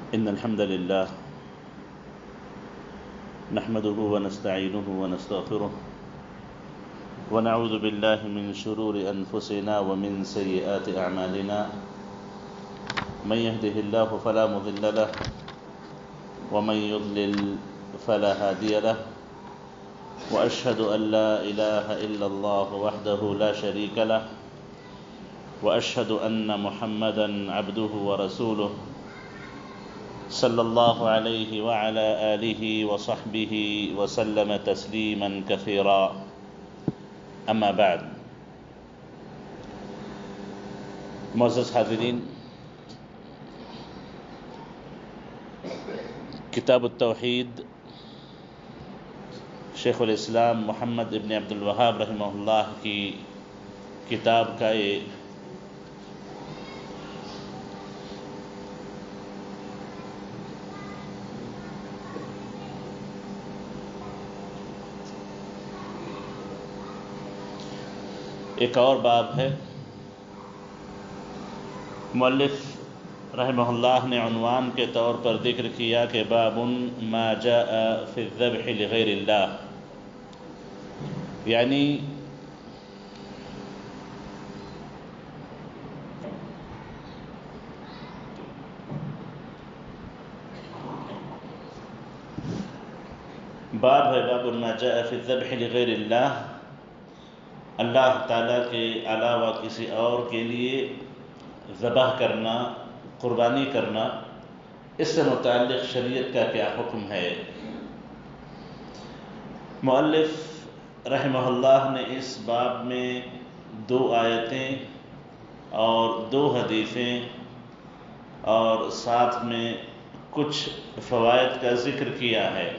إن الحمد لله نحمده ونستعينه ونستغفره ونعوذ بالله من شرور أنفسنا ومن سيئات أعمالنا. من يهده الله فلا مضل له ومن يضلل فلا هادي له، وأشهد أن لا إله إلا الله وحده لا شريك له، وأشهد أن محمدا عبده ورسوله صلى الله عليه وعلى آله وصحبه وسلم تسليما كثيرا. اما بعد، معزز حاضرین، کتاب التوحید شیخ الاسلام محمد ابن عبد الوہاب رحمہ اللہ کی کتاب کا یہ ایک اور باب ہے۔ مؤلف رحمہ اللہ نے عنوان کے طور پر ذکر کیا کہ باب ما جاء فی الذبح لغیر اللہ، یعنی باب ہے باب ما جاء فی الذبح لغیر اللہ، اللہ تعالیٰ کے علاوہ کسی اور کے لیے ذبح کرنا، قربانی کرنا، اس سے متعلق شریعت کا کیا حکم ہے۔ مؤلف رحمہ اللہ نے اس باب میں 2 آیتیں اور 2 حدیثیں اور ساتھ میں کچھ فوائد کا ذکر کیا ہے۔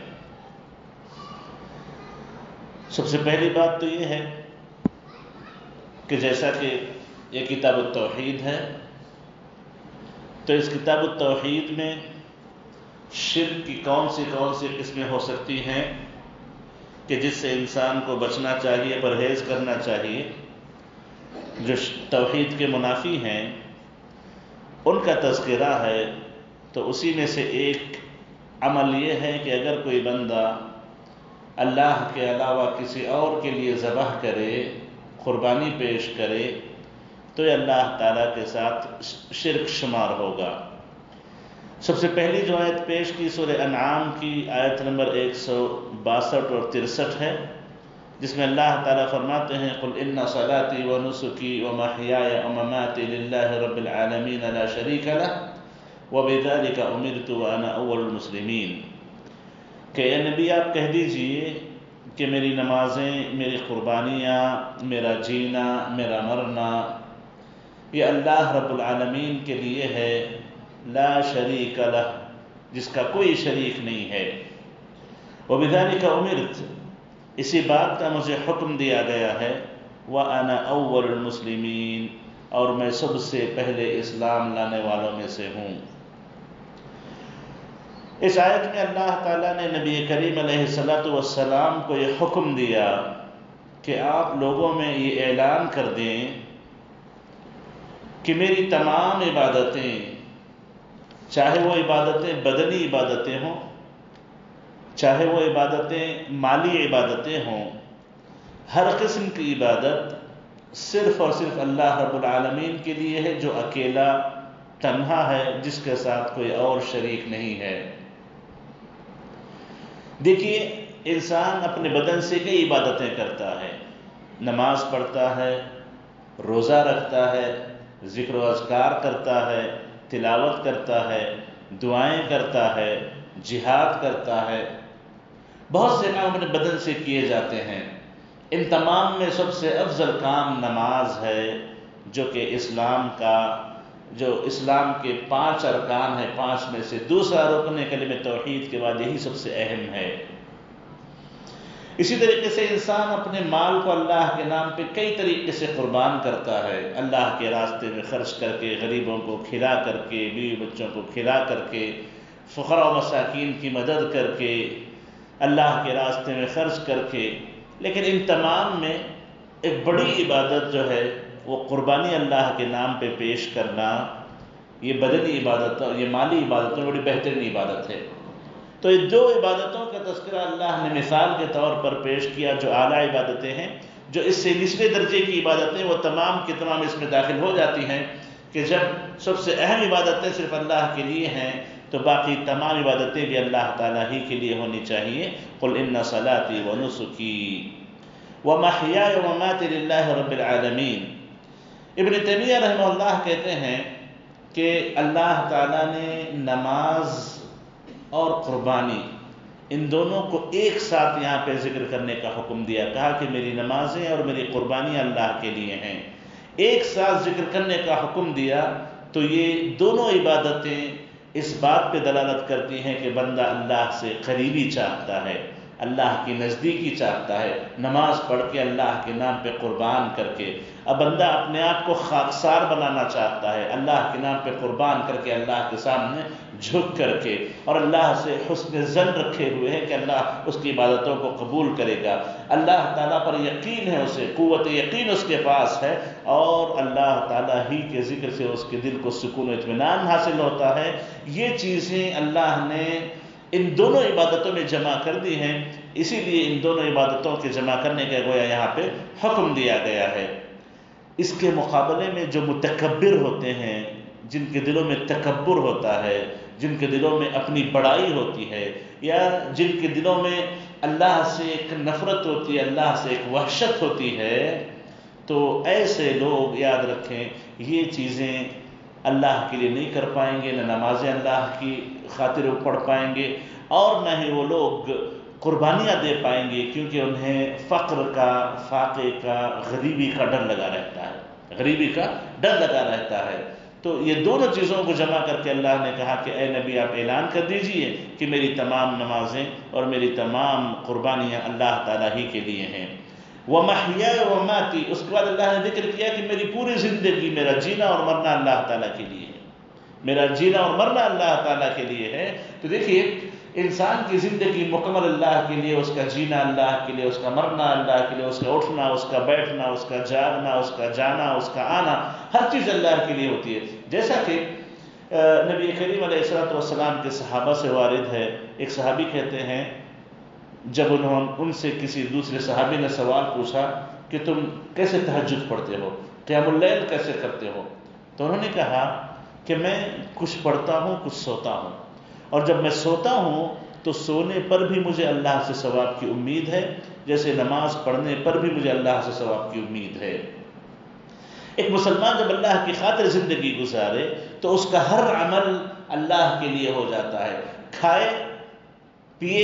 سب سے پہلی بات تو یہ ہے کہ جیسا کہ یہ کتاب التوحید ہے، تو اس کتاب التوحید میں شرک کی کون سی قسمیں ہو سکتی ہیں کہ جس سے انسان کو بچنا چاہیے، پرہیز کرنا چاہیے، جو توحید کے منافی ہیں ان کا تذکرہ ہے۔ تو اسی میں سے ایک عمل یہ ہے کہ اگر کوئی بندہ اللہ کے علاوہ کسی اور کے لیے ذبح کرے، قربانی پیش کرے، تو یہ اللہ تعالیٰ کے ساتھ شرک شمار ہوگا۔ سب سے پہلی جو آیت پیش کی سورہ انعام کی آیت نمبر 162 اور 63 ہے، جس میں اللہ تعالیٰ فرماتے ہیں قُلْ إِنَّ صَلَاتِي وَنُسُكِي وَمَحْيَايَ وَمَمَاتِي لِلَّهِ رَبِّ الْعَالَمِينَ لَا شَرِيكَ لَهُ وَبِذَلِكَ أُمِرْتُ وَأَنَا أَوَّلُ الْمُسْلِمِينَ کہ اے نبی آپ کہہ دیجئے کہ میری نمازیں، میری قربانیاں، میرا جینا، میرا مرنا یہ اللہ رب العالمین کے لیے ہے، لا شریک لہ، جس کا کوئی شریک نہیں ہے، وبذالک امرت، اسی بات کا مجھے حکم دیا گیا ہے، وانا اول المسلمین، اور میں سب سے پہلے اسلام لانے والوں میں سے ہوں۔ اس آیت میں اللہ تعالیٰ نے نبی کریم علیہ السلام کو یہ حکم دیا کہ آپ لوگوں میں یہ اعلان کر دیں کہ میری تمام عبادتیں، چاہے وہ عبادتیں بدنی عبادتیں ہوں، چاہے وہ عبادتیں مالی عبادتیں ہوں، ہر قسم کی عبادت صرف اور صرف اللہ رب العالمین کے لیے ہے، جو اکیلا تنہا ہے، جس کے ساتھ کوئی اور شریک نہیں ہے۔ دیکھیے، انسان اپنے بدن سے کئی عبادتیں کرتا ہے، نماز پڑھتا ہے، روزہ رکھتا ہے، ذکر و اذکار کرتا ہے، تلاوت کرتا ہے، دعائیں کرتا ہے، جہاد کرتا ہے، بہت سے کام اپنے بدن سے کیے جاتے ہیں۔ ان تمام میں سب سے افضل کام نماز ہے، جو کہ اسلام کے 5 ارکان ہیں، 5 میں سے دوسرا رکن کلمہ توحید کے بعد یہی سب سے اہم ہے۔ اسی طریقے سے انسان اپنے مال کو اللہ کے نام پہ کئی طریقے سے قربان کرتا ہے، اللہ کے راستے میں خرچ کر کے، غریبوں کو کھلا کر کے، بیوی بچوں کو کھلا کر کے، فقراء و مساکین کی مدد کر کے، اللہ کے راستے میں خرچ کر کے۔ لیکن ان تمام میں ایک بڑی عبادت جو ہے وہ قربانی اللہ کے نام پہ پیش کرنا، یہ بدنی عبادتوں، یہ مالی عبادتوں بڑی بہترین عبادت ہے۔ تو یہ جو عبادتوں کا تذکرہ اللہ نے مثال کے طور پر پیش کیا، جو اعلیٰ عبادتیں ہیں، جو اس سے نچلے درجے کی عبادتیں، وہ تمام کی تمام اس میں داخل ہو جاتی ہیں کہ جب سب سے اہم عبادتیں صرف اللہ کے لیے ہیں تو باقی تمام عبادتیں بھی اللہ تعالیٰ ہی کے لیے ہونی چاہیے۔ قل ان صلاتی ونسکی ومحیای ومماتی للہ رب العالمین۔ ابن تیمیہ رحمہ اللہ کہتے ہیں کہ اللہ تعالیٰ نے نماز اور قربانی ان دونوں کو ایک ساتھ یہاں پہ ذکر کرنے کا حکم دیا، کہا کہ میری نمازیں اور میری قربانیاں اللہ کے لیے ہیں، ایک ساتھ ذکر کرنے کا حکم دیا۔ تو یہ دونوں عبادتیں اس بات پہ دلالت کرتی ہیں کہ بندہ اللہ سے قریبی چاہتا ہے، اللہ کی نزدیکی چاہتا ہے، نماز پڑھ کے اللہ کے نام پہ قربان کر کے۔ اب بندہ اپنے آپ کو خاکسار بنانا چاہتا ہے، اللہ کے نام پہ قربان کر کے، اللہ کے سامنے جھک کر کے، اور اللہ سے حسن ظن رکھے ہوئے ہے کہ اللہ اس کی عبادتوں کو قبول کرے گا، اللہ تعالیٰ پر یقین ہے، اسے قوت یقین اس کے پاس ہے، اور اللہ تعالیٰ ہی کے ذکر سے اس کے دل کو سکون و اطمینان حاصل ہوتا ہے۔ یہ چیزیں اللہ نے ان دونوں عبادتوں میں جمع کر دی ہیں، اسی لیے ان دونوں عبادتوں کے جمع کرنے کا گویا یہاں پہ حکم دیا گیا ہے۔ اس کے مقابلے میں جو متکبر ہوتے ہیں، جن کے دلوں میں تکبر ہوتا ہے، جن کے دلوں میں اپنی بڑائی ہوتی ہے، یا جن کے دلوں میں اللہ سے ایک نفرت ہوتی ہے، اللہ سے ایک وحشت ہوتی ہے، تو ایسے لوگ یاد رکھیں یہ چیزیں اللہ کے لیے نہیں کر پائیں گے، نہ نمازیں اللہ کی خاطر پڑھ پائیں گے، اور نہ ہی وہ لوگ قربانیاں دے پائیں گے، کیونکہ انہیں فقر کا، فاقے کا، غریبی کا ڈر لگا رہتا ہے، غریبی کا ڈر لگا رہتا ہے۔ تو یہ دونوں چیزوں کو جمع کر کے اللہ نے کہا کہ اے نبی آپ اعلان کر دیجئے کہ میری تمام نمازیں اور میری تمام قربانیاں اللہ تعالیٰ ہی کے لیے ہیں۔ وَمَحْيَايَ وَمَمَاتِي، اس کے بعد اللہ نے ذکر کیا کہ میری پوری زندگی، میرا جینا اور مرنا اللہ تعالیٰ کے لیے ہے، میرا جینا اور مرنا اللہ تعالیٰ کے لیے ہے۔ تو دیکھیے انسان کی زندگی مکمل اللہ کے لیے، اس کا جینا اللہ کے لیے، اس کا مرنا اللہ کے لیے، اس کا اٹھنا، اس کا بیٹھنا، اس کا جاگنا، اس کا جانا، اس کا آنا، ہر چیز اللہ کے لیے ہوتی ہے۔ جیسا کہ نبی کریم علیہ الصلوۃ والسلام کے صحابہ سے وارد ہے، ایک صحابی کہتے ہیں جب ان سے کسی دوسرے صحابی نے سوال پوچھا کہ تم کیسے تہجد پڑھتے ہو، قیام اللیل کیسے کرتے ہو، تو انہوں نے کہا کہ میں کچھ پڑھتا ہوں، کچھ سوتا ہوں، اور جب میں سوتا ہوں تو سونے پر بھی مجھے اللہ سے ثواب کی امید ہے، جیسے نماز پڑھنے پر بھی مجھے اللہ سے ثواب کی امید ہے۔ ایک مسلمان جب اللہ کی خاطر زندگی گزارے تو اس کا ہر عمل اللہ کے لیے ہو جاتا ہے، کھائے پیے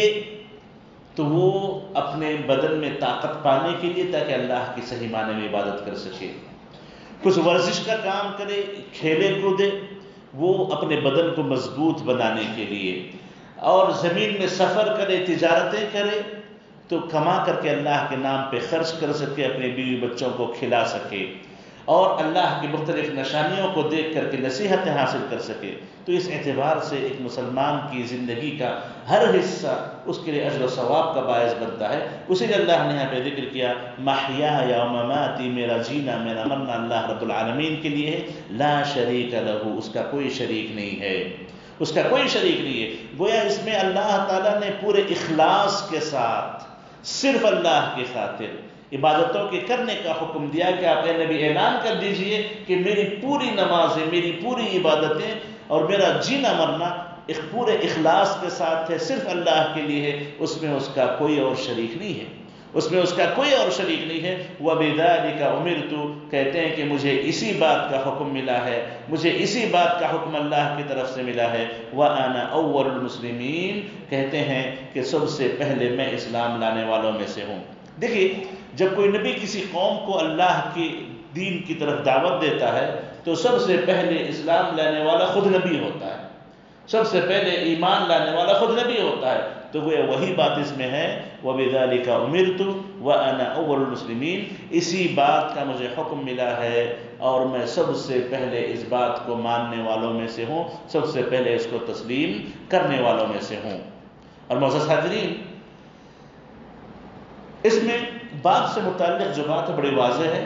تو وہ اپنے بدن میں طاقت پانے کے لیے تاکہ اللہ کی صحیح معنی میں عبادت کر سکے، کچھ ورزش کا کام کرے، کھیلے کودے، وہ اپنے بدن کو مضبوط بنانے کے لیے، اور زمین میں سفر کرے، تجارتیں کرے تو کما کر کے اللہ کے نام پہ خرچ کر سکے، اپنے بیوی بچوں کو کھلا سکے، اور اللہ کی مختلف نشانیوں کو دیکھ کر کے نصیحتیں حاصل کر سکے۔ تو اس اعتبار سے ایک مسلمان کی زندگی کا ہر حصہ اس کے لیے اجر و ثواب کا باعث بنتا ہے۔ اسی لیے اللہ نے یہاں پہ ذکر کیا محیای و مماتی، میرا جینا میرا مرنا اللہ رب العالمین کے لیے ہے، لا شریک لہ، اس کا کوئی شریک نہیں ہے، اس کا کوئی شریک نہیں ہے۔ گویا اس میں اللہ تعالیٰ نے پورے اخلاص کے ساتھ صرف اللہ کی خاطر عبادتوں کے کرنے کا حکم دیا کہ آپ اے نبی اعلان کر دیجئے کہ میری پوری نمازیں، میری پوری عبادتیں اور میرا جینا مرنا ایک پورے اخلاص کے ساتھ ہے، صرف اللہ کے لیے ہے، اس میں اس کا کوئی اور شریک نہیں ہے، اس میں اس کا کوئی اور شریک نہیں ہے۔ وَبِذَلِكَ أُمِرْتُ، کہتے ہیں کہ مجھے اسی بات کا حکم ملا ہے، مجھے اسی بات کا حکم اللہ کی طرف سے ملا ہے۔ وَأَنَا أَوَّلُ الْمُسْلِمِينَ، کہتے ہیں کہ سب سے پہلے میں اسلام لانے والوں میں سے ہوں۔ دیکھیے جب کوئی نبی کسی قوم کو اللہ کی دین کی طرف دعوت دیتا ہے تو سب سے پہلے اسلام لانے والا خود نبی ہوتا ہے، سب سے پہلے ایمان لانے والا خود نبی ہوتا ہے۔ تو گویا وہی بات اس میں ہے، وَبِذَلِكَ أُمِرْتُ وَأَنَا أَوَّلُ الْمُسْلِمِينَ، اسی بات کا مجھے حکم ملا ہے اور میں سب سے پہلے اس بات کو ماننے والوں میں سے ہوں، سب سے پہلے اس کو تسلیم کرنے والوں میں سے ہوں۔ اور معزز حاضرین، اس میں بات سے متعلق جو بات ہے بڑی واضح ہے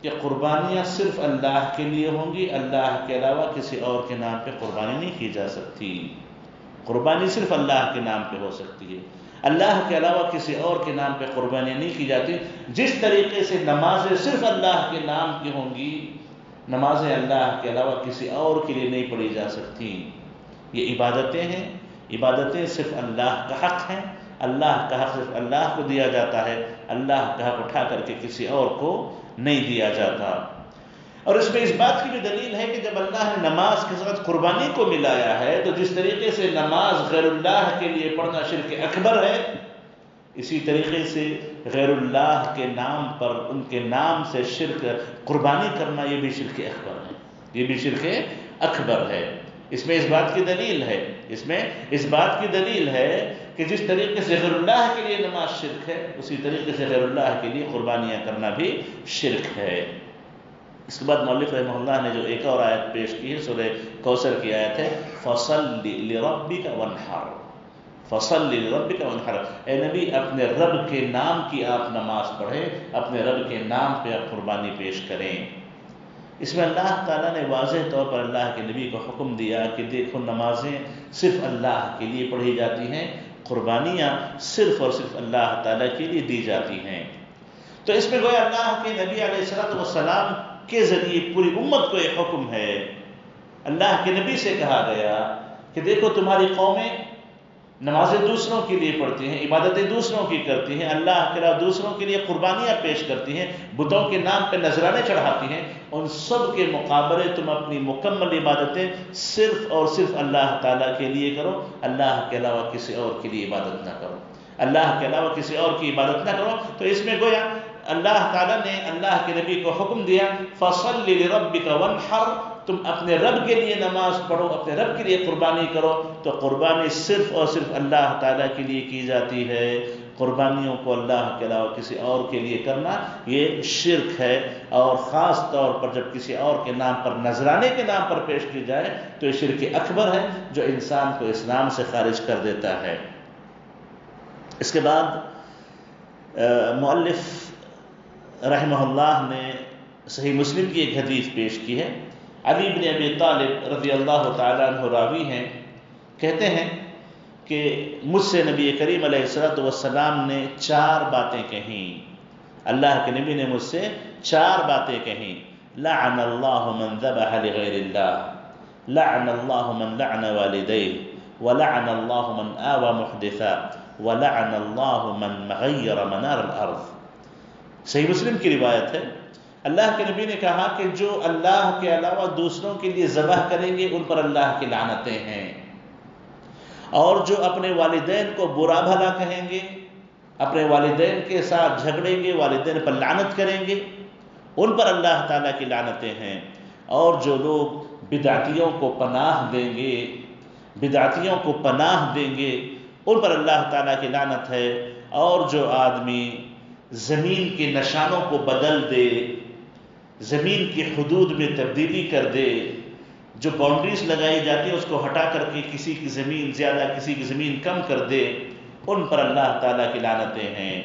کہ قربانیاں صرف اللہ کے لیے ہوں گی، اللہ کے علاوہ کسی اور کے نام پہ قربانی نہیں کی جا سکتی۔ قربانی صرف اللہ کے نام پہ ہو سکتی ہے، اللہ کے علاوہ کسی اور کے نام پہ قربانی نہیں کی جاتی۔ جس طریقے سے نمازیں صرف اللہ کے نام کی ہوں گی، نمازیں اللہ کے علاوہ کسی اور کے لیے نہیں پڑھی جا سکتی۔ یہ عبادتیں ہیں، عبادتیں صرف اللہ کا حق ہیں، اللہ کا حق صرف اللہ کو دیا جاتا ہے، اللہ کا حق اٹھا کر کے کسی اور کو نہیں دیا جاتا۔ اور اس میں اس بات کی بھی دلیل ہے کہ جب اللہ نے نماز کے ساتھ قربانی کو ملایا ہے، تو جس طریقے سے نماز غیر اللہ کے لیے پڑھنا شرک اکبر ہے، اسی طریقے سے غیر اللہ کے نام پر ان کے نام سے شرک قربانی کرنا یہ بھی شرک اکبر ہے، یہ بھی شرک اکبر ہے۔ اس میں اس بات کی دلیل ہے، اس میں اس بات کی دلیل ہے کہ جس طریقے سے غیر اللہ کے لیے نماز شرک ہے، اسی طریقے سے غیر اللہ کے لیے قربانیاں کرنا بھی شرک ہے۔ اس کے بعد مؤلف رحمہ اللہ نے جو ایک اور آیت پیش کی ہے، سورہ کوثر کی آیت ہے، فَصَلِّ لِرَبِّكَ وَانْحَرْ، فَصَلِّ لِرَبِّكَ وَانْحَرْ، اے نبی اپنے رب کے نام کی آپ نماز پڑھیں، اپنے رب کے نام پہ آپ قربانی پیش کریں۔ اس میں اللہ تعالیٰ نے واضح طور پر اللہ کے نبی کو حکم دیا کہ دیکھو نمازیں صرف اللہ کے لیے پڑھی جاتی ہیں، قربانیاں صرف اور صرف اللہ تعالیٰ کے لیے دی جاتی ہیں۔ تو اس میں گویا اللہ کے نبی علیہ السلام کے ذریعے پوری امت کو یہ حکم ہے۔ اللہ کے نبی سے کہا گیا کہ دیکھو تمہاری قومیں نمازیں دوسروں کے لیے پڑھتی ہیں، عبادتیں دوسروں کی کرتی ہیں، اللہ کے علاوہ دوسروں کے لیے قربانیاں پیش کرتی ہیں، بتوں کے نام پہ نذرانے چڑھاتی ہیں، ان سب کے مقابلے تم اپنی مکمل عبادتیں صرف اور صرف اللہ تعالیٰ کے لیے کرو، اللہ کے علاوہ کسی اور کے لیے عبادت نہ کرو، اللہ کے علاوہ کسی اور کی عبادت نہ کرو۔ تو اس میں گویا اللہ تعالیٰ نے اللہ کے نبی کو حکم دیا فَصَلِّ لِرَبِّكَ وَانْحَرْ، تم اپنے رب کے لیے نماز پڑھو، اپنے رب کے لیے قربانی کرو۔ تو قربانی صرف اور صرف اللہ تعالیٰ کے لیے کی جاتی ہے، قربانیوں کو اللہ کے علاوہ کسی اور کے لیے کرنا یہ شرک ہے، اور خاص طور پر جب کسی اور کے نام پر نذرانے کے نام پر پیش کی جائے تو یہ شرک اکبر ہے جو انسان کو اسلام سے خارج کر دیتا ہے۔ اس کے بعد مؤلف رحمہ اللہ نے صحیح مسلم کی ایک حدیث پیش کی ہے۔ علی بن ابی طالب رضی اللہ تعالیٰ عنہ راوی ہیں، کہتے ہیں کہ مجھ سے نبی کریم علیہ السلام نے 4 باتیں کہیں، اللہ کے نبی نے مجھ سے 4 باتیں کہیں۔ لعن اللہ من ذبح لغیر اللہ، لعن اللہ من لعن والدیہ، ولعن اللہ من آوى محدثا، ولعن اللہ من غیر منار الارض۔ صحیح مسلم کی روایت ہے، اللہ کے نبی نے کہا کہ جو اللہ کے علاوہ دوسروں کے لیے ذبح کریں گے ان پر اللہ کی لعنتیں ہیں، اور جو اپنے والدین کو برا بھلا کہیں گے، اپنے والدین کے ساتھ جھگڑیں گے، والدین پر لعنت کریں گے، ان پر اللہ تعالیٰ کی لعنتیں ہیں، اور جو لوگ بدعتیوں کو پناہ دیں گے، بدعتیوں کو پناہ دیں گے، ان پر اللہ تعالیٰ کی لعنت ہے، اور جو آدمی زمین کے نشانوں کو بدل دے، زمین کی حدود میں تبدیلی کر دے، جو باؤنڈریز لگائی جاتی ہے اس کو ہٹا کر کے کسی کی زمین زیادہ کسی کی زمین کم کر دے، ان پر اللہ تعالیٰ کی لعنتیں ہیں۔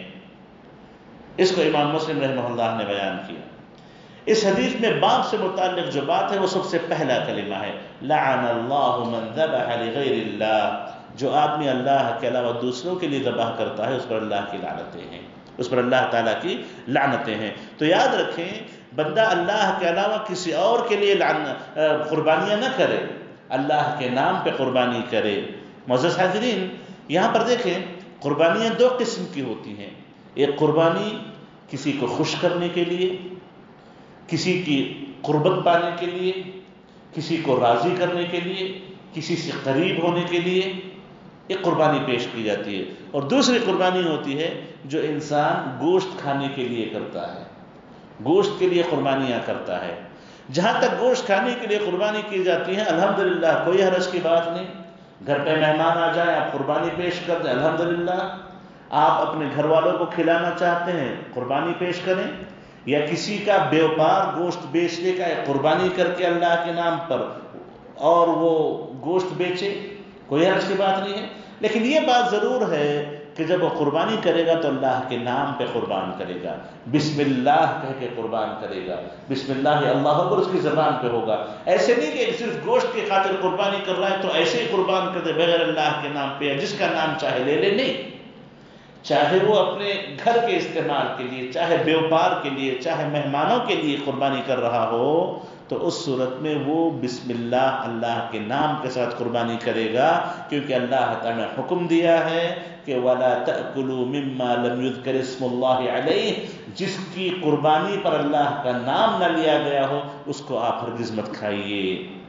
اس کو امام مسلم رحمہ اللہ نے بیان کیا۔ اس حدیث میں باپ سے متعلق جو بات ہے وہ سب سے پہلا کلمہ ہے، لعن اللہ من ذبح لغیر اللہ، جو آدمی اللہ کے علاوہ دوسروں کے لیے ذبح کرتا ہے اس پر اللہ کی لعنتیں ہیں، اس پر اللہ تعالیٰ کی لعنتیں ہیں۔ تو یاد رکھیں بندہ اللہ کے علاوہ کسی اور کے لیے قربانیاں نہ کرے، اللہ کے نام پہ قربانی کرے۔ معزز حاضرین، یہاں پر دیکھیں قربانیاں 2 قسم کی ہوتی ہیں، ایک قربانی کسی کو خوش کرنے کے لیے، کسی کی قربت پانے کے لیے، کسی کو راضی کرنے کے لیے، کسی سے قریب ہونے کے لیے ایک قربانی پیش کی جاتی ہے، اور دوسری قربانی ہوتی ہے جو انسان گوشت کھانے کے لیے کرتا ہے، گوشت کے لیے قربانیاں کرتا ہے۔ جہاں تک گوشت کھانے کے لیے قربانی کی جاتی ہے الحمدللہ کوئی حرج کی بات نہیں، گھر پہ مہمان آ جائیں آپ قربانی پیش کر دیں الحمدللہ، آپ اپنے گھر والوں کو کھلانا چاہتے ہیں قربانی پیش کریں، یا کسی کا بیوپار گوشت بیچنے کا ایک قربانی کر کے اللہ کے نام پر اور وہ گوشت بیچے، کوئی حرج کی بات نہیں ہے۔ لیکن یہ بات ضرور ہے کہ جب وہ قربانی کرے گا تو اللہ کے نام پہ قربان کرے گا، بسم اللہ کہہ کے قربان کرے گا، بسم اللہ اللہ اکبر اس کی زبان پہ ہوگا۔ ایسے نہیں کہ صرف گوشت کی خاطر قربانی کر رہا ہے تو ایسے ہی قربان کر دے بغیر اللہ کے نام پہ، یا جس کا نام چاہے لے لے، نہیں، چاہے وہ اپنے گھر کے استعمال کے لیے، چاہے بیوپار کے لیے، چاہے مہمانوں کے لیے قربانی کر رہا ہو، تو اس صورت میں وہ بسم اللہ اللہ کے نام کے ساتھ قربانی کرے گا، کیونکہ اللہ تعالیٰ نے حکم دیا ہے کہ وَلَا تَأْكُلُوا مِمَّا لَمْ يُذْكَرِ اسْمُ اللَّهِ عَلَيْهِ، جس کی قربانی پر اللہ کا نام نہ لیا گیا ہو اس کو آپ ہرگز مت کھائیے۔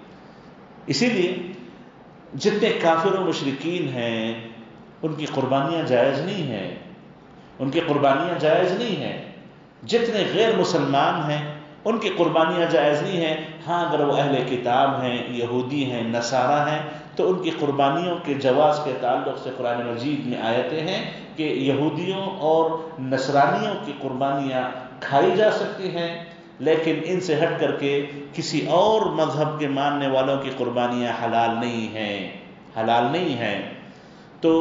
اسی لیے جتنے کافر و مشرکین ہیں ان کی قربانیاں جائز نہیں ہیں، ان کی قربانیاں جائز نہیں ہیں۔ جتنے غیر مسلمان ہیں ان کی قربانیاں جائز نہیں ہیں۔ ہاں اگر وہ اہل کتاب ہیں، یہودی ہیں، نصارہ ہیں، تو ان کی قربانیوں کے جواز کے تعلق سے قرآن مجید میں آیتیں ہیں کہ یہودیوں اور نصرانیوں کی قربانیاں کھائی جا سکتی ہیں، لیکن ان سے ہٹ کر کے کسی اور مذہب کے ماننے والوں کی قربانیاں حلال نہیں ہیں، حلال نہیں ہیں۔ تو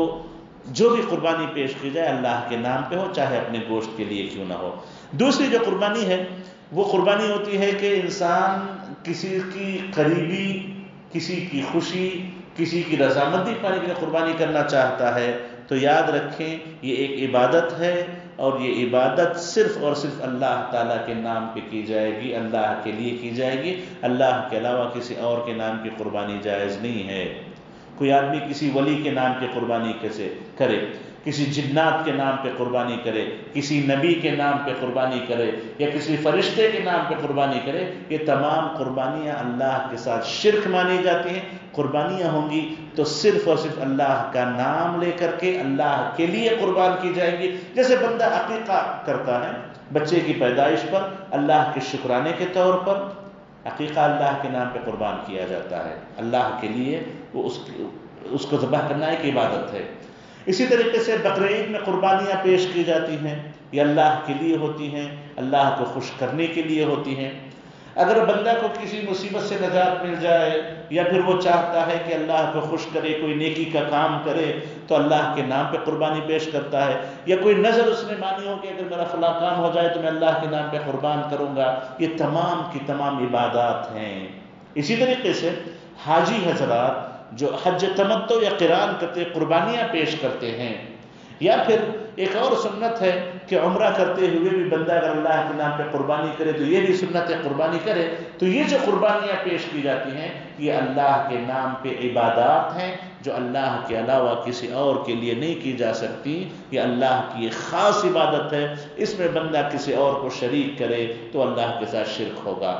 جو بھی قربانی پیش کی جائے اللہ کے نام پہ ہو، چاہے اپنے گوشت کے لیے کیوں نہ ہو۔ دوسری جو قربانی ہے وہ قربانی ہوتی ہے کہ انسان کسی کی قریبی، کسی کی خوشی، کسی کی رضامندی پانے کے لیے قربانی کرنا چاہتا ہے، تو یاد رکھیں یہ ایک عبادت ہے، اور یہ عبادت صرف اور صرف اللہ تعالیٰ کے نام پہ کی جائے گی، اللہ کے لیے کی جائے گی، اللہ کے علاوہ کسی اور کے نام کی قربانی جائز نہیں ہے۔ کوئی آدمی کسی ولی کے نام کی قربانی کیسے کرے، کسی جنات کے نام پہ قربانی کرے، کسی نبی کے نام پہ قربانی کرے، یا کسی فرشتے کے نام پہ قربانی کرے، یہ تمام قربانیاں اللہ کے ساتھ شرک مانی جاتی ہیں۔ قربانیاں ہوں گی تو صرف اور صرف اللہ کا نام لے کر کے اللہ کے لیے قربان کی جائیں گی۔ جیسے بندہ عقیقہ کرتا ہے بچے کی پیدائش پر، اللہ کے شکرانے کے طور پر، عقیقہ اللہ کے نام پہ قربان کیا جاتا ہے، اللہ کے لیے وہ اس کو ذبح کرنا ایک عبادت ہے۔ اسی طریقے سے بقرعید میں قربانیاں پیش کی جاتی ہیں، یہ اللہ کے لیے ہوتی ہیں، اللہ کو خوش کرنے کے لیے ہوتی ہیں۔ اگر بندہ کو کسی مصیبت سے نجات مل جائے، یا پھر وہ چاہتا ہے کہ اللہ کو خوش کرے، کوئی نیکی کا کام کرے، تو اللہ کے نام پہ قربانی پیش کرتا ہے۔ یا کوئی نظر اس نے مانی ہو کہ اگر میرا فلاں کام ہو جائے تو میں اللہ کے نام پہ قربان کروں گا، یہ تمام کی تمام عبادات ہیں۔ اسی طریقے سے حاجی حضرات جو حج تمتع یا قران کرتے قربانیاں پیش کرتے ہیں، یا پھر ایک اور سنت ہے کہ عمرہ کرتے ہوئے بھی بندہ اگر اللہ کے نام پہ قربانی کرے تو یہ بھی سنت ہے قربانی کرے۔ تو یہ جو قربانیاں پیش کی جاتی ہیں یہ اللہ کے نام پہ عبادات ہیں جو اللہ کے علاوہ کسی اور کے لیے نہیں کی جا سکتی، یہ اللہ کی ایک خاص عبادت ہے۔ اس میں بندہ کسی اور کو شریک کرے تو اللہ کے ساتھ شرک ہوگا۔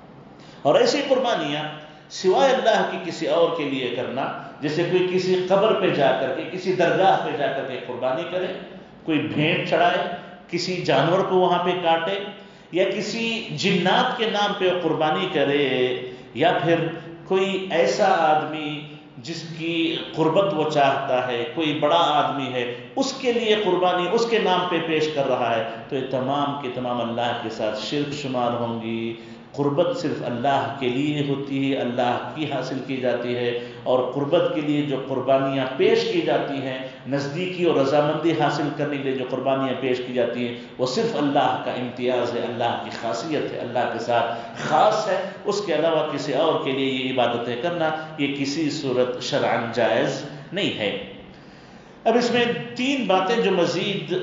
اور ایسی قربانیاں سوائے اللہ کی کسی اور کے لیے کرنا، جیسے کوئی کسی قبر پہ جا کر کے، کسی درگاہ پہ جا کر کے قربانی کرے، کوئی بھینٹ چڑھائے، کسی جانور کو وہاں پہ کاٹے، یا کسی جنات کے نام پہ قربانی کرے، یا پھر کوئی ایسا آدمی جس کی قربت وہ چاہتا ہے، کوئی بڑا آدمی ہے، اس کے لیے قربانی اس کے نام پہ پیش کر رہا ہے، تو یہ تمام کے تمام اللہ کے ساتھ شرک شمار ہوں گی۔ قربت صرف اللہ کے لیے ہوتی ہے، اللہ کی حاصل کی جاتی ہے، اور قربت کے لیے جو قربانیاں پیش کی جاتی ہیں، نزدیکی اور رضامندی حاصل کرنے کے لیے جو قربانیاں پیش کی جاتی ہیں، وہ صرف اللہ کا امتیاز ہے، اللہ کی خاصیت ہے، اللہ کے ساتھ خاص ہے۔ اس کے علاوہ کسی اور کے لیے یہ عبادتیں کرنا یہ کسی صورت شرعاً جائز نہیں ہے۔ اب اس میں تین باتیں جو مزید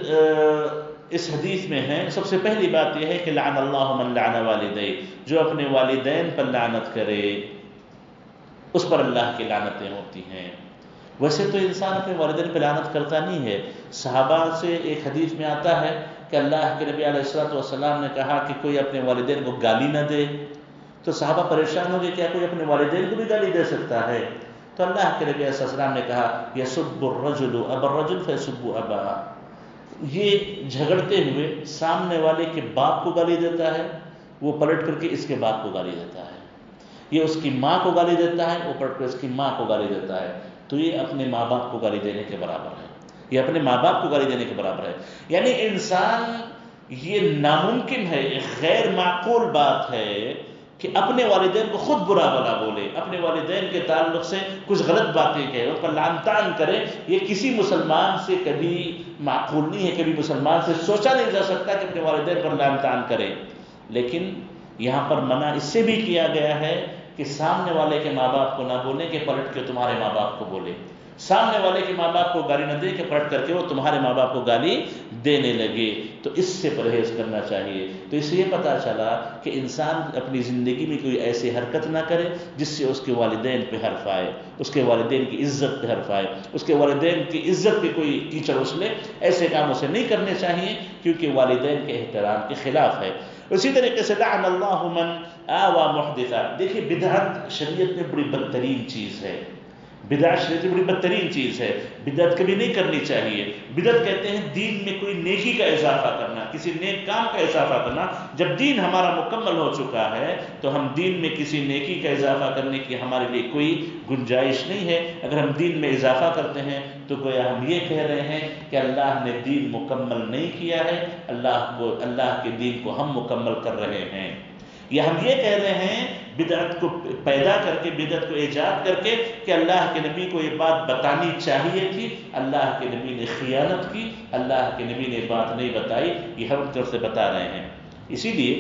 اس حدیث میں ہیں۔ سب سے پہلی بات یہ ہے کہ لعن اللہ من لعن والدیہ، جو اپنے والدین پر لعنت کرے اس پر اللہ کی لعنتیں ہوتی ہیں۔ ویسے تو انسان اپنے والدین پہ لعنت کرتا نہیں ہے۔ صحابہ سے ایک حدیث میں آتا ہے کہ اللہ کے نبی علیہ الصلوۃ والسلام نے کہا کہ کوئی اپنے والدین کو گالی نہ دے، تو صحابہ پریشان ہو گئے، کیا کوئی اپنے والدین کو بھی گالی دے سکتا ہے؟ تو اللہ کے نبی علیہ السلام نے کہا یسب الرجل ابا الرجل فیسب ابا، یہ جھگڑتے ہوئے سامنے والے کے باپ کو گالی دیتا ہے، وہ پلٹ کر کے اس کے باپ کو گالی دیتا ہے، یہ اس کی ماں کو گالی دیتا ہے، وہ پلٹ کر اس کی ماں کو گالی دیتا ہے، تو یہ اپنے ماں باپ کو گالی دینے کے برابر ہے، یہ اپنے ماں باپ کو گالی دینے کے برابر ہے۔ یعنی انسان، یہ ناممکن ہے، غیر معقول بات ہے کہ اپنے والدین کو خود برا بھلا بولے، اپنے والدین کے تعلق سے کچھ غلط باتیں کہے، ان پر لعن طعن کرے، یہ کسی مسلمان سے کبھی معقول نہیں ہے، کبھی مسلمان سے سوچا نہیں جا سکتا کہ اپنے والدین پر لعن طعن کرے۔ لیکن یہاں پر منع اس سے بھی کیا گیا ہے کہ سامنے والے کے ماں باپ کو نہ بولیں کہ پلٹ کے تمہارے ماں باپ کو بولے، سامنے والے کے ماں باپ کو گالی نہ دے کہ پلٹ کر کے وہ تمہارے ماں باپ کو گالی دینے لگے، تو اس سے پرہیز کرنا چاہیے۔ تو اس سے یہ پتہ چلا کہ انسان اپنی زندگی میں کوئی ایسی حرکت نہ کرے جس سے اس کے والدین پہ حرف آئے، اس کے والدین کی عزت پہ حرف آئے، اس کے والدین کی عزت پہ کوئی کیچڑ اچھلے، ایسے کام اسے نہیں کرنے چاہیے کیونکہ والدین کے احترام کے خلاف ہے۔ اسی طریقے سے لعن اللہ من آوى محدثا، دیکھیے بدعت شریعت میں بڑی بدترین چیز ہے، بدعت شریعت میں بڑی بدترین چیز ہے، بدعت کبھی نہیں کرنی چاہیے۔ بدعت کہتے ہیں دین میں کوئی نیکی کا اضافہ کرنا، کسی نیک کام کا اضافہ کرنا۔ جب دین ہمارا مکمل ہو چکا ہے تو ہم دین میں کسی نیکی کا اضافہ کرنے کی ہمارے لیے کوئی گنجائش نہیں ہے۔ اگر ہم دین میں اضافہ کرتے ہیں تو گویا ہم یہ کہہ رہے ہیں کہ اللہ نے دین مکمل نہیں کیا ہے، اللہ کے دین کو ہم مکمل کر رہے ہیں، یا ہم یہ کہہ رہے ہیں بدعت کو پیدا کر کے، بدعت کو ایجاد کر کے کہ اللہ کے نبی کو یہ بات بتانی چاہیے تھی، اللہ کے نبی نے خیانت کی، اللہ کے نبی نے بات نہیں بتائی، یہ ہم طرف سے بتا رہے ہیں۔ اسی لیے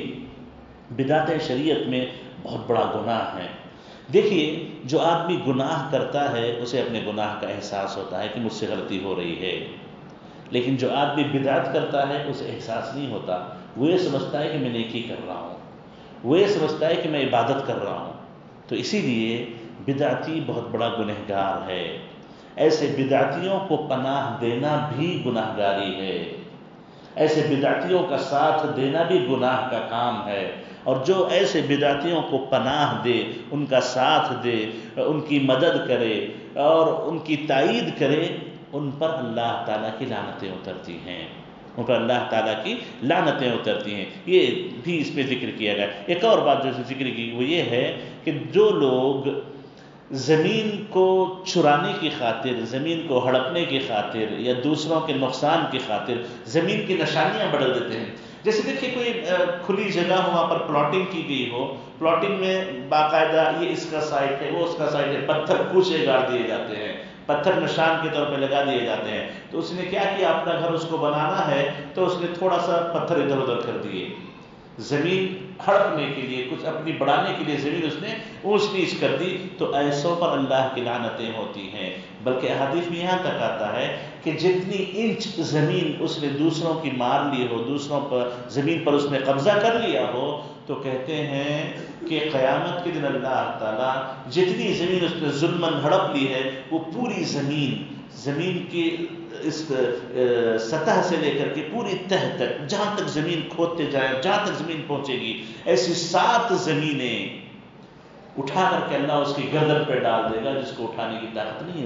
بدعت شریعت میں بہت بڑا گناہ ہے۔ دیکھیے جو آدمی گناہ کرتا ہے اسے اپنے گناہ کا احساس ہوتا ہے کہ مجھ سے غلطی ہو رہی ہے، لیکن جو آدمی بدعت کرتا ہے اسے احساس نہیں ہوتا، وہ یہ سمجھتا ہے کہ میں نیکی کر رہا ہوں، وہ یہ سمجھتا ہے کہ میں عبادت کر رہا ہوں۔ تو اسی لیے بدعتی بہت بڑا گنہگار ہے، ایسے بدعتیوں کو پناہ دینا بھی گناہ گاری ہے، ایسے بدعتیوں کا ساتھ دینا بھی گناہ کا کام ہے، اور جو ایسے بدعتیوں کو پناہ دے، ان کا ساتھ دے، ان کی مدد کرے اور ان کی تائید کرے، ان پر اللہ تعالیٰ کی لعنتیں اترتی ہیں، ان پر اللہ تعالیٰ کی لعنتیں اترتی ہیں۔ یہ بھی اس پہ ذکر کیا گیا۔ ایک اور بات جو ذکر کی وہ یہ ہے کہ جو لوگ زمین کو چرانے کی خاطر، زمین کو ہڑپنے کی خاطر یا دوسروں کے نقصان کی خاطر زمین کی نشانیاں بدل دیتے ہیں، جیسے دیکھیے کوئی کھلی جگہ ہو، وہاں پر پلاٹنگ کی گئی ہو، پلاٹنگ میں باقاعدہ یہ اس کا سائٹ ہے، وہ اس کا سائٹ ہے، پتھر کوچے گاڑ دیے جاتے ہیں، پتھر نشان کے طور پہ لگا دیے جاتے ہیں۔ تو اس نے کیا کیا، اپنا گھر اس کو بنانا ہے تو اس نے تھوڑا سا پتھر ادھر ادھر کر دیے، زمین ہڑپنے کے لیے، کچھ اپنی بڑھانے کے لیے زمین اس نے اونچ نیچ کر دی، تو ایسوں پر اللہ کی لعنتیں ہوتی ہیں۔ بلکہ حدیث میں یہاں تک آتا ہے کہ جتنی انچ زمین اس نے دوسروں کی مار لی ہو، دوسروں پر زمین پر اس نے قبضہ کر لیا ہو، تو کہتے ہیں کہ قیامت کے دن اللہ تعالیٰ جتنی زمین اس نے ظلماً ہڑپ لی ہے وہ پوری زمین کی اس سطح سے لے کر کے پوری تہ تک، جہاں تک زمین کھودتے جائیں، جہاں تک زمین پہنچے گی، ایسی 7 زمینیں اٹھا کر کے اللہ اس کی گردن پہ ڈال دے گا، جس کو اٹھانے کی طاقت نہیں ہے،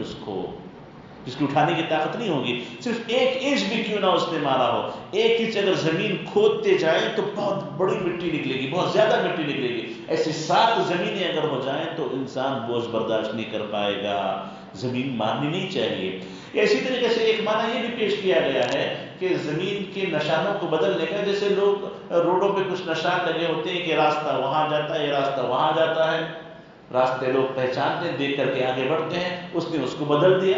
جس کو اٹھانے کی طاقت نہیں ہوگی۔ صرف 1 انچ بھی کیوں نہ اس نے مارا ہو، 1 انچ اگر زمین کھودتے جائیں تو بہت بڑی مٹی نکلے گی، بہت زیادہ مٹی نکلے گی۔ ایسی 7 زمینیں اگر ہو جائیں تو انسان بوجھ برداشت نہیں کر پائے گا، زمین مارنی نہیں چاہیے۔ اسی طریقے سے ایک معنی یہ بھی پیش کیا گیا ہے کہ زمین کے نشانوں کو بدلنے کا، جیسے لوگ روڈوں پہ کچھ نشان لگے ہوتے ہیں کہ راستہ وہاں جاتا ہے، یہ راستہ وہاں جاتا ہے، راستے لوگ پہچانتے ہیں، دیکھ کر کے آگے بڑھتے ہیں، اس نے اس کو بدل دیا،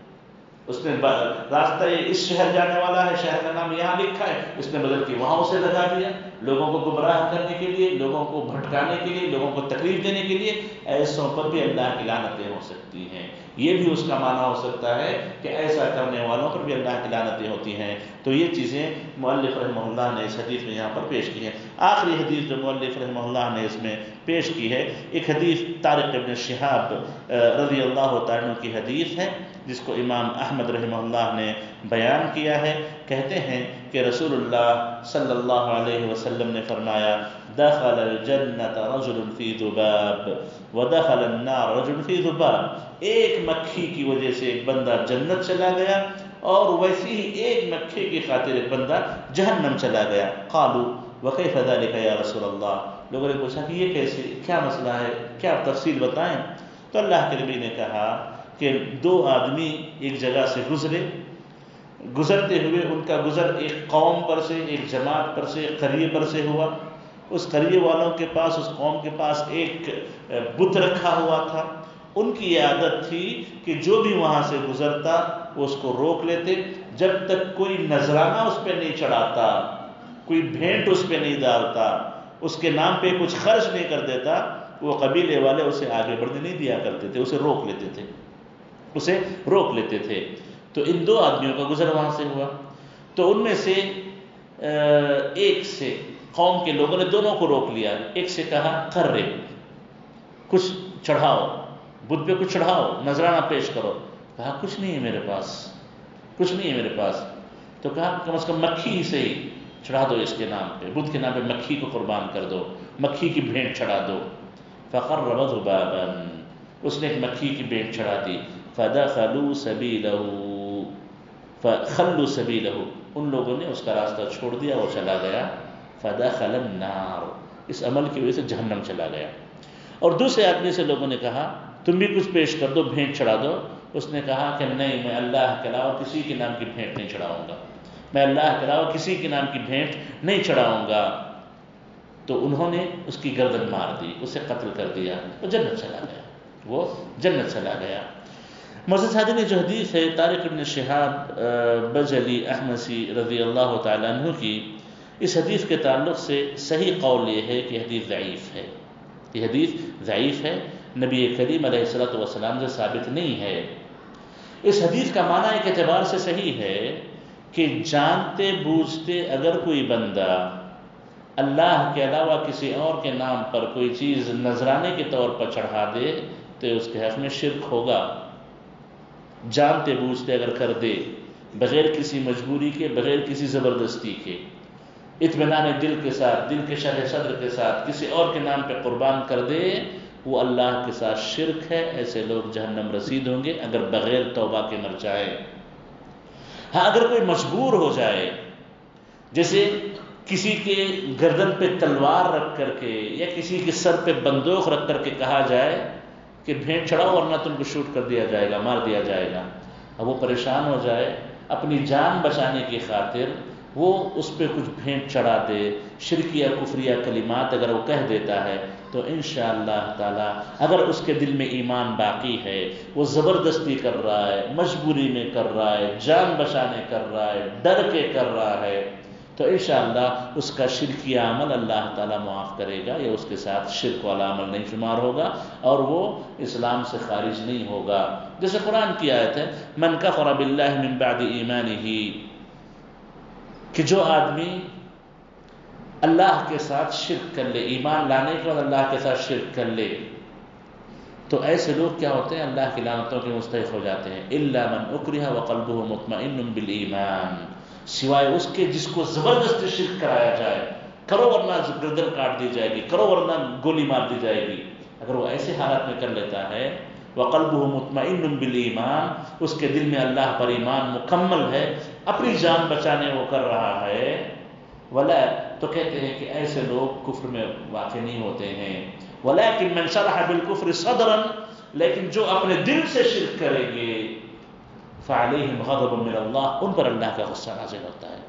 اس نے راستہ اس شہر جانے والا ہے، شہر کا نام یہاں لکھا ہے، اس نے بدل کے وہاں اسے لگا دیا، لوگوں کو گمراہ کرنے کے لیے، لوگوں کو بھٹکانے کے لیے، لوگوں کو تکلیف دینے کے لیے۔ ایسوں پر بھی اللہ کی لعنتیں ہو سکتی ہیں۔ یہ بھی اس کا معنی ہو سکتا ہے کہ ایسا کرنے والوں پر بھی اللہ کی لعنتیں ہوتی ہیں۔ تو یہ چیزیں مؤلف رحمہ اللہ نے اس حدیث میں یہاں پر پیش کی ہیں۔ آخری حدیث جو مؤلف رحمہ اللہ نے اس میں پیش کی ہے، ایک حدیث طارق بن شہاب رضی اللہ تعالیٰ عنہ کی حدیث ہے، جس کو امام احمد رحمہ اللہ نے بیان کیا ہے۔ کہتے ہیں کہ رسول اللہ صلی اللہ علیہ وسلم نے فرمایا، دخل الجنت رجل فی ذباب ودخل النار رجل فی ذباب، ایک مکھی کی وجہ سے ایک بندہ جنت چلا گیا اور ویسی ہی ایک مکھی کی خاطر ایک بندہ جہنم چلا گیا۔ قالوا وکیف ذلک یا رسول اللہ، لوگوں نے پوچھا کہ یہ کیسے، کیا مسئلہ ہے، کیا تفصیل بتائیں۔ تو اللہ کے نبی نے کہا کہ 2 آدمی ایک جگہ سے گزرتے ہوئے ان کا گزر ایک قوم پر سے، ایک جماعت پر سے، ایک قریے پر سے ہوا، اس قریے والوں کے پاس، اس قوم کے پاس ایک بت رکھا ہوا تھا. ان کی یہ عادت تھی کہ جو بھی وہاں سے گزرتا وہ اس کو روک لیتے، جب تک کوئی نذرانہ اس پہ نہیں چڑھاتا، کوئی بھینٹ اس پہ نہیں ڈالتا، اس کے نام پہ کچھ خرچ نہیں کر دیتا، وہ قبیلے والے اسے آگے بڑھنے نہیں دیا کرتے تھے، اسے روک لیتے تھے. تو ان دو آدمیوں کا گزر وہاں سے ہوا. تو ان میں سے ایک سے قوم کے لوگوں نے دونوں کو روک لیا. ایک سے کہا قرب، کچھ چڑھاؤ، بت پہ کچھ چڑھاؤ، نذرانہ پیش کرو. کہا کچھ نہیں ہے میرے پاس. تو کہا کم از کم مکھی ہی سے ہی چڑھا دو، اس کے نام پہ، بت کے نام پہ مکھی کو قربان کر دو، مکھی کی بھینٹ چڑھا دو. فقرب ذبابا، اس نے ایک مکھی کی بھینٹ چڑھا دی. فدخلوا سبیلہ، ان لوگوں نے اس کا راستہ چھوڑ دیا، وہ چلا گیا. فدخل النار، اس عمل کی وجہ سے جہنم چلا گیا. اور دوسرے آدمی سے لوگوں نے کہا تم بھی کچھ پیش کر دو، بھینٹ چڑھا دو. اس نے کہا کہ نہیں، میں اللہ کے علاوہ کسی کے نام کی بھینٹ نہیں چڑھاؤں گا، میں اللہ کے علاوہ کسی کے نام کی بھینٹ نہیں چڑھاؤں گا. تو انہوں نے اس کی گردن مار دی، اسے قتل کر دیا، وہ جنت چلا گیا. معزز حاضرین، جو حدیث ہے طارق بن شہاب بجلی احمسی رضی اللہ تعالیٰ عنہ کی، اس حدیث کے تعلق سے صحیح قول یہ ہے کہ حدیث ضعیف ہے، نبی کریم علیہ الصلوۃ والسلام سے ثابت نہیں ہے. اس حدیث کا معنی ایک اعتبار سے صحیح ہے کہ جانتے بوجھتے اگر کوئی بندہ اللہ کے علاوہ کسی اور کے نام پر کوئی چیز نذرانے کے طور پر چڑھا دے تو اس کے حق میں شرک ہوگا. جانتے بوجھتے اگر کر دے، بغیر کسی مجبوری کے، بغیر کسی زبردستی کے، اطمینان دل کے ساتھ، دل کے شرح صدر کے ساتھ کسی اور کے نام پہ قربان کر دے، وہ اللہ کے ساتھ شرک ہے. ایسے لوگ جہنم رسید ہوں گے اگر بغیر توبہ کے مر جائے. ہاں، اگر کوئی مجبور ہو جائے، جیسے کسی کے گردن پہ تلوار رکھ کر کے یا کسی کے سر پہ بندوق رکھ کر کے کہا جائے کہ بھینٹ چڑھاؤ ورنہ تم کو شوٹ کر دیا جائے گا، مار دیا جائے گا، اب وہ پریشان ہو جائے، اپنی جان بچانے کی خاطر وہ اس پہ کچھ بھینٹ چڑھا دے، شرکیہ کفریہ کلمات اگر وہ کہہ دیتا ہے، تو انشاءاللہ تعالی اگر اس کے دل میں ایمان باقی ہے، وہ زبردستی کر رہا ہے، مجبوری میں کر رہا ہے، جان بچانے کر رہا ہے، ڈر کے کر رہا ہے، تو انشاءاللہ اس کا شرکیہ عمل اللہ تعالیٰ معاف کرے گا، یا اس کے ساتھ شرک والا عمل نہیں شمار ہوگا اور وہ اسلام سے خارج نہیں ہوگا. جیسے قرآن کی آیت ہے من کفر باللہ من بعد ایمانہ، کہ جو آدمی اللہ کے ساتھ شرک کر لے، ایمان لانے کے بعد اللہ کے ساتھ شرک کر لے، تو ایسے لوگ کیا ہوتے ہیں؟ اللہ کی لعنتوں کے مستحق ہو جاتے ہیں. الا من اکرہ وقلبہ مطمئن بالایمان، سوائے اس کے جس کو زبردستی شرک کرایا جائے، کرو ورنہ گردن کاٹ دی جائے گی، کرو ورنہ گولی مار دی جائے گی. اگر وہ ایسے حالات میں کر لیتا ہے، وقلبہ مطمئن بالایمان، اس کے دل میں اللہ پر ایمان مکمل ہے، اپنی جان بچانے وہ کر رہا ہے، ولا، تو کہتے ہیں کہ ایسے لوگ کفر میں واقع نہیں ہوتے ہیں. ولیکن من شرح بالکفر صدرا، لیکن جو اپنے دل سے شرک کریں گے، فعلیہم غضب من اللہ، ان پر اللہ کا غصہ نازل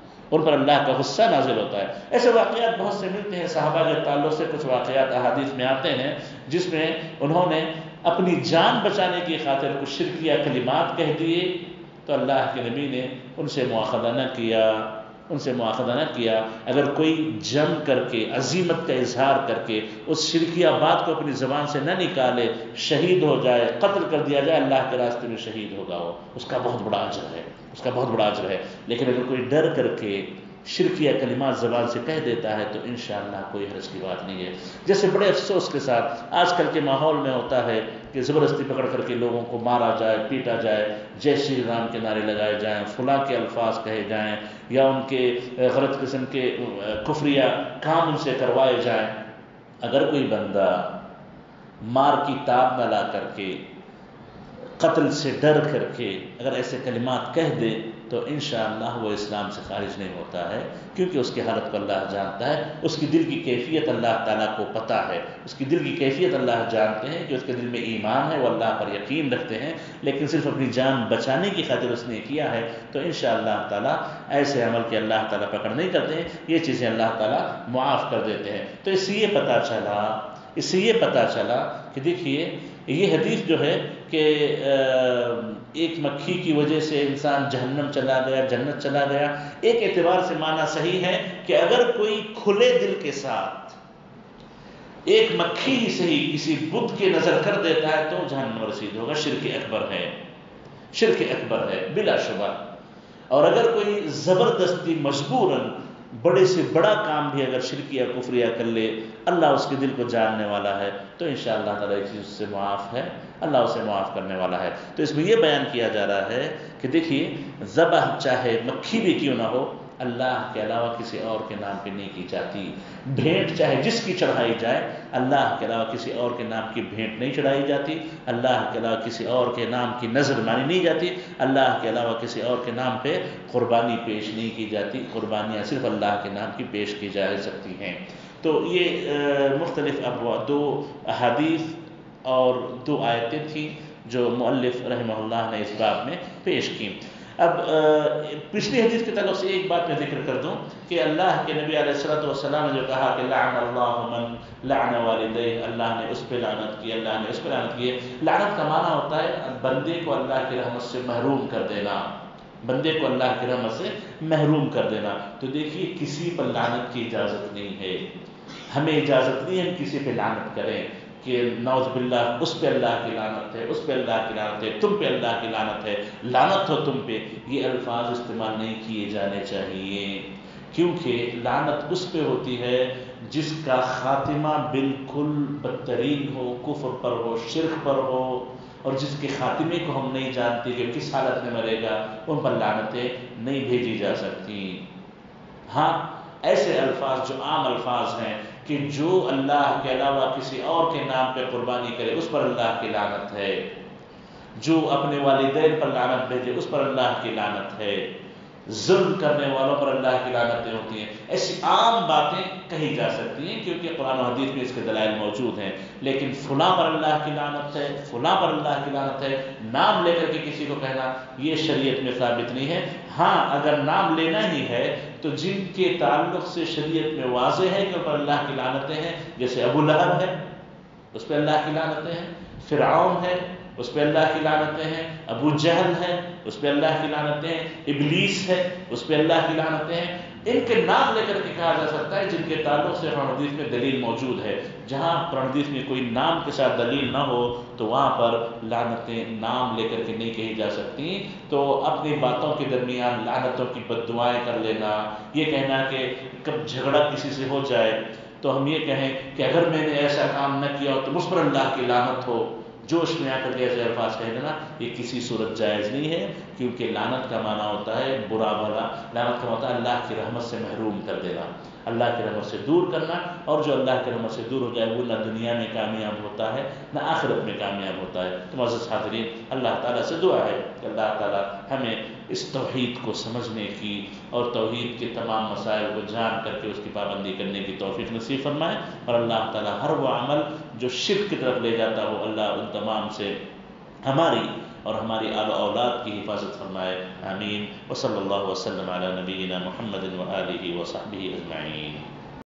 ہوتا ہے. ایسے واقعات بہت سے ملتے ہیں. صحابہ کے تعلق سے کچھ واقعات احادیث میں آتے ہیں جس میں انہوں نے اپنی جان بچانے کی خاطر کچھ شرکیہ کلمات کہہ دیے، تو اللہ کے نبی نے ان سے مواخذہ نہ کیا. اگر کوئی جم کر کے، عزیمت کا اظہار کر کے اس شرکیہ بات کو اپنی زبان سے نہ نکالے، شہید ہو جائے، قتل کر دیا جائے، اللہ کے راستے میں شہید ہوگا، وہ اس کا بہت بڑا اجر ہے. لیکن اگر کوئی ڈر کر کے شرکیہ کلمات زبان سے کہہ دیتا ہے تو انشاءاللہ کوئی حرج کی بات نہیں ہے. جیسے بڑے افسوس کے ساتھ آج کل کے ماحول میں ہوتا ہے کہ زبردستی پکڑ کر کے لوگوں کو مارا جائے، پیٹا جائے، جے شری رام کے نعرے لگائے جائیں، فلاں کے الفاظ کہے جائیں، یا ان کے غلط قسم کے کفریہ کام ان سے کروائے جائیں. اگر کوئی بندہ مار کی تاب نہ لا کر کے، قتل سے ڈر کر کے اگر ایسے کلمات کہہ دے تو انشاءاللہ وہ اسلام سے خارج نہیں ہوتا ہے، کیونکہ اس کی حالت کو اللہ جانتا ہے، اس کی دل کی کیفیت اللہ تعالیٰ کو پتہ ہے، اس کی دل کی کیفیت اللہ جانتے ہیں کہ اس کے دل میں ایمان ہے، وہ اللہ پر یقین رکھتے ہیں، لیکن صرف اپنی جان بچانے کی خاطر اس نے کیا ہے، تو انشاءاللہ تعالیٰ ایسے عمل کے اللہ تعالیٰ پکڑ نہیں کرتے ہیں، یہ چیزیں اللہ تعالیٰ معاف کر دیتے ہیں۔ تو اس سے یہ پتہ چلا کہ دیکھیے یہ حدیث جو ہے کہ ایک مکھی کی وجہ سے انسان جہنم چلا گیا، جنت چلا گیا، ایک اعتبار سے معنی صحیح ہے کہ اگر کوئی کھلے دل کے ساتھ ایک مکھی ہی صحیح کسی بت کے نظر کر دیتا ہے تو جہنم رسید ہوگا، شرک اکبر ہے بلا شبہ۔ اور اگر کوئی زبردستی مجبوراً بڑے سے بڑا کام بھی اگر شرکیہ کفریہ کر لے، اللہ اس کے دل کو جاننے والا ہے، تو انشاءاللہ تعالیٰ ایک چیز اس سے معاف ہے، اللہ اسے معاف کرنے والا ہے۔ تو اس میں یہ بیان کیا جا رہا ہے کہ دیکھیے ذبح چاہے مکھی بھی کیوں نہ ہو، اللہ کے علاوہ کسی اور کے نام پہ نہیں کی جاتی۔ بھیंٹ چاہے جس کی چڑھائی جائے، اللہ کے علاوہ کسی اور کے نام کی بھینٹ نہیں چڑھائی جاتی، اللہ کے علاوہ کسی اور کے نام کی نذر مانی نہیں جاتی، اللہ کے علاوہ کسی اور کے نام پہ قربانی پیش نہیں کی جاتی، قربانیاں صرف اللہ کے نام کی پیش کی جا سکتی ہیں۔ تو یہ مختلف دو احادیث اور دو آیتیں تھیں جو مؤلف رحمہ اللہ نے اس باب میں پیش کی۔ اب پچھلی حدیث کے تعلق سے ایک بات میں ذکر کر دوں کہ اللہ کے نبی علیہ السلام نے جو کہا کہ لعن اللہ من لعن والدیہ، اللہ نے اس پہ لعنت کی، اللہ نے اس پہ لعنت کی۔ لعنت کا معنی ہوتا ہے بندے کو اللہ کی رحمت سے محروم کر دینا، بندے کو اللہ کی رحمت سے محروم کر دینا۔ تو دیکھیے کسی پر لعنت کی اجازت نہیں ہے، ہمیں اجازت نہیں ہے ہم کسی پہ لعنت کریں کہ نعوذ باللہ اس پہ اللہ کی لعنت ہے، اس پہ اللہ کی لعنت ہے، تم پہ اللہ کی لعنت ہے، لعنت ہو تم پہ۔ یہ الفاظ استعمال نہیں کیے جانے چاہیے، کیونکہ لعنت اس پہ ہوتی ہے جس کا خاتمہ بالکل بدترین ہو، کفر پر ہو، شرک پر ہو، اور جس کے خاتمے کو ہم نہیں جانتے کہ کس حالت میں مرے گا، ان پر لعنتیں نہیں بھیجی جا سکتی۔ ہاں ایسے الفاظ جو عام الفاظ ہیں کہ جو اللہ کے علاوہ کسی اور کے نام پہ قربانی کرے اس پر اللہ کی لعنت ہے، جو اپنے والدین پر لعنت بھیجے اس پر اللہ کی لعنت ہے، ظلم کرنے والوں پر اللہ کی لعنتیں ہوتی ہیں۔ ایسی عام باتیں کہی جا سکتی ہیں کیونکہ قرآن و حدیث میں اس کے دلائل موجود ہیں، لیکن فلاں پر اللہ کی لعنت ہے، فلاں پر اللہ کی لعنت ہے، نام لے کر کے کسی کو کہنا یہ شریعت میں ثابت نہیں ہے۔ ہاں اگر نام لینا ہی ہے تو جن کے تعلق سے شریعت میں واضح ہے کہ ان پر اللہ کی لعنتیں ہیں، جیسے ابو لہب ہے اس پہ اللہ کی لعنتیں ہیں، فرعون ہے اس پہ اللہ کی لعنتیں ہیں، ابو جہل ہے اس پہ اللہ کی لعنتیں ہیں، ابلیس ہے اس پہ اللہ کی لعنتیں ہیں۔ ان کے نام لے کر کے کہا جا سکتا ہے جن کے تعلق سے قرآن حدیث میں دلیل موجود ہے۔ جہاں قرآن حدیث میں کوئی نام کے ساتھ دلیل نہ ہو تو وہاں پر لعنتیں نام لے کر کے نہیں کہی جا سکتی۔ تو اپنی باتوں کے درمیان لعنتوں کی بد دعائیں کر لینا، یہ کہنا کہ کب جھگڑا کسی سے ہو جائے تو ہم یہ کہیں کہ اگر میں نے ایسا کام نہ کیا ہو تو مجھ پر اللہ کی لعنت ہو، جوش میں آ کر کے ایسے الفاظ کہہ دینا یہ کسی صورت جائز نہیں ہے، کیونکہ لعنت کا معنی ہوتا ہے برا بھلا، لعنت کا ہوتا ہے اللہ کی رحمت سے محروم کر دینا، اللہ کی رحمت سے دور کرنا، اور جو اللہ کی رحمت سے دور ہو جائے وہ نہ دنیا میں کامیاب ہوتا ہے نہ آخرت میں کامیاب ہوتا ہے۔ تو معزز حاضرین، اللہ تعالیٰ سے دعا ہے کہ اللہ تعالیٰ ہمیں اس توحید کو سمجھنے کی اور توحید کے تمام مسائل کو جان کر کے اس کی پابندی کرنے کی توفیق نصیب فرمائے، اور اللہ تعالیٰ ہر وہ عمل جو شرک کی طرف لے جاتا ہو اللہ ان تمام سے ہماری اور ہماری آل و اولاد کی حفاظت فرمائے، آمین۔ وصلی اللہ وسلم علی نبینا محمد و آلہ و صحبہ اجمعین۔